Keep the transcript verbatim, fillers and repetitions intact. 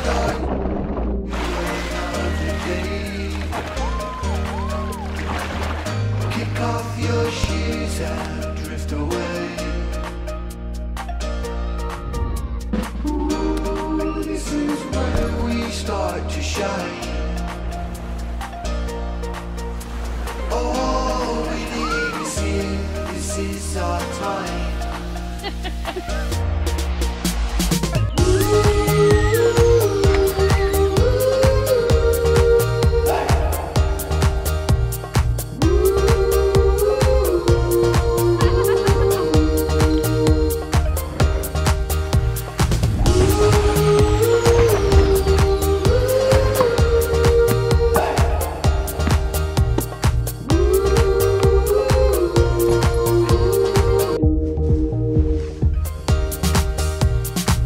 Kick off your shoes and drift away. Ooh, this is where we start to shine. All we need is here, this is our time.